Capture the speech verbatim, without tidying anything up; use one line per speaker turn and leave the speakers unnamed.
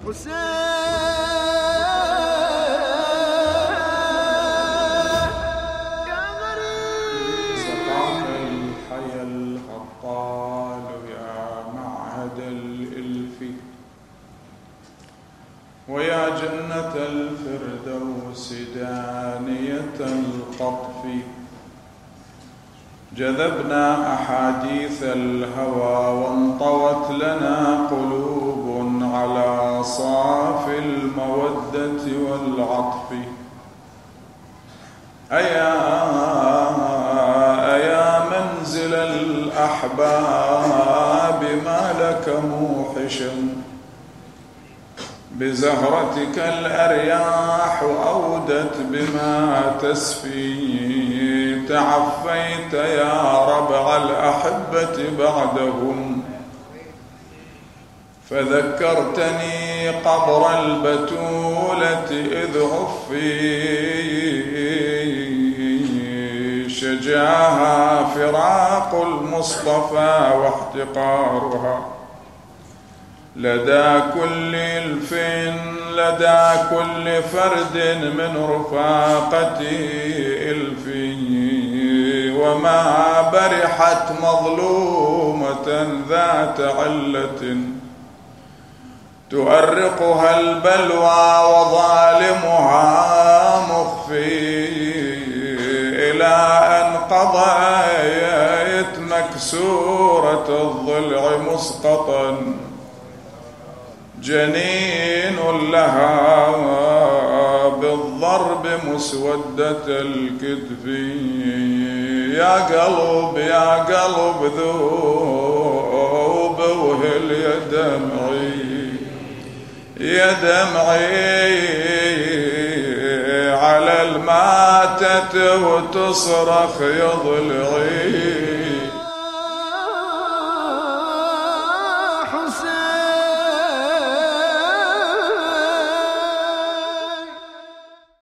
سقاك الحي الهطال يا معهد الإلف، ويا جنة الفردوس دانية القطف. جذبنا أحاديث الهوى وانطوت لنا قلوب على صاف المودة والعطف. أيا أيا منزل الأحباب ما لك موحشا، بزهرتك الأرياح أودت بما تسفي. تعفيت يا ربع الأحبة بعدهم، فذكرتني قبر البتولة إذ عفي. شجاها فراق المصطفى واحتقارها لدى كل الف، لدى كل فرد من رفاقتي الفي. وما برحت مظلومة ذات علة تؤرقها البلوى وظالمها مخفي، إلى أن قضيت مكسورة الضلع مسقطا جنين لها بالضرب مسودة الكتف. يا قلب يا قلب ذوب وهل يا دمعي يا دمعي على الماتت وتصرخ يا ضلعي.